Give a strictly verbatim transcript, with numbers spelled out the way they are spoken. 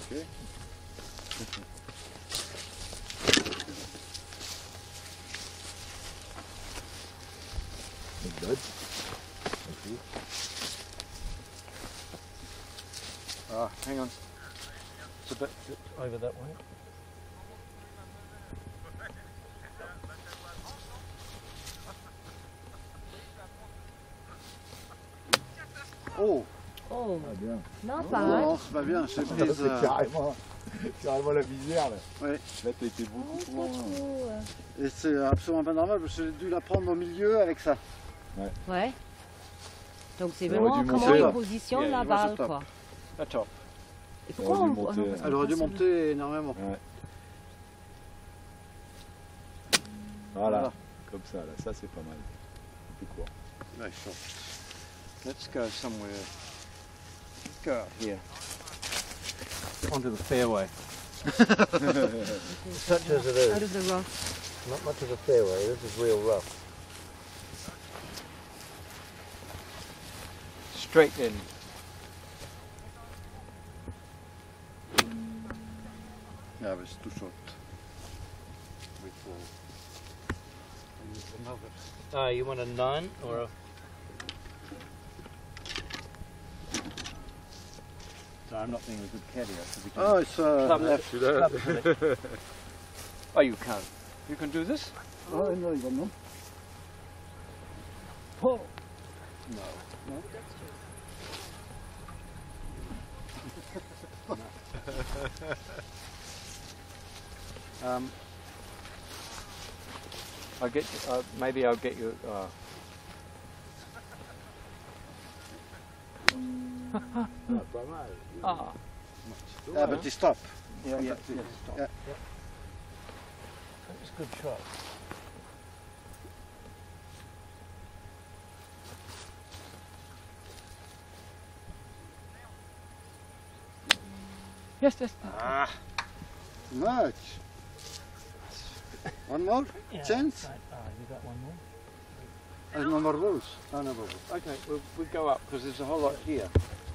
Okay. Good. Thank you. Ah, hang on. It's a bit over that way. Oh, Oh, Ah, bien. not non, bad. non, c'est pas bien, c'est C'est prise. euh, carrément, carrément la visière là. Ouais. Là t'as été Oh, beaucoup c'est trop pas loin. trop. euh. Et c'est absolument pas normal parce que j'ai dû la prendre au milieu avec ça. Ouais. Donc c'est Elle aurait vraiment dû comment monter. il positionne Yeah, la it was a balle, top. quoi. Attends, Et Elle pourquoi aurait on, dû monter. non, parce qu'on elle aurait dû passe le- monter énormément. Ouais. Voilà. Voilà. Comme ça, là, ça c'est pas mal. Plus court. Ouais, sure. Let's go somewhere. Let's go out here. Onto the fairway. Such as it Out is. of the rough. Not much of a fairway, this is real rough. Straight in. Yeah, but it's too short. We fall. Ah, you want a nine or a... So I'm not being a good caddy. Oh, it's uh, Club left. left. Club left. Oh, you can't. You can do this? Oh, no, you don't know. Oh. No. No? um, I'll get. Uh, maybe I'll get you. Uh, Ah, pas mal. ah. Yeah, but you stop. Yeah, yeah, Yeah. yeah. Yeah. That's a good shot. Yes, yes. Ah, much. One more Yeah, chance? right. Ah, you got one more? And no more balls. Oh, no problem. Okay, we'll, we'll go up because there's a whole lot here.